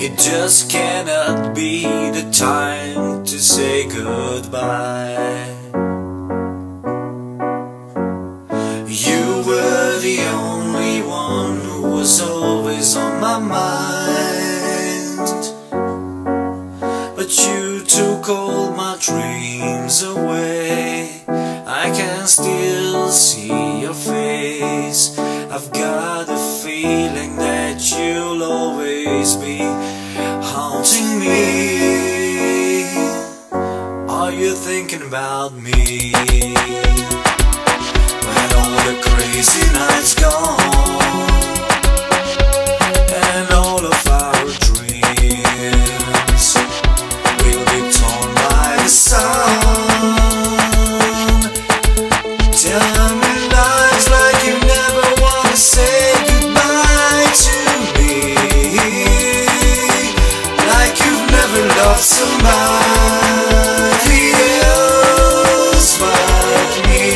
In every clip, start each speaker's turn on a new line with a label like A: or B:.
A: It just cannot be the time to say goodbye. You were the only one who was always on my mind, but you took all my dreams away. I can still see your face. I've got a feeling that you'll always be haunting me. Are you thinking about me? When all the crazy nights gone and all of our dreams will be torn by the sun. Tell me lies like you never want to say goodbye to me, like you've never loved somebody else but me.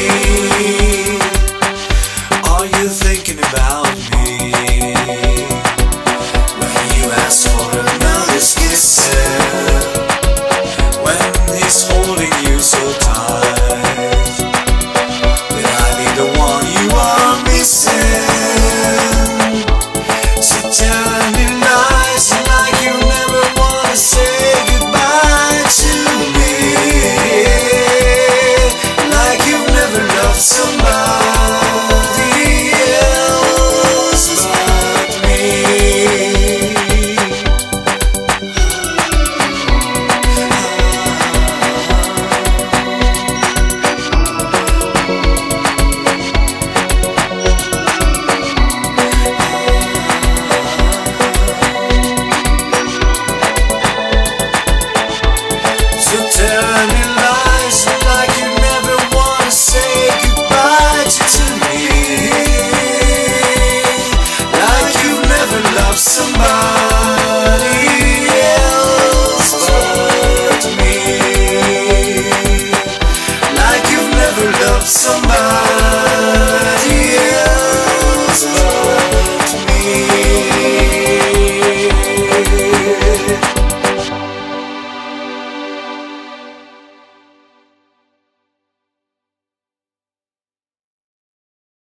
A: Are you thinking about me when you ask for another kiss?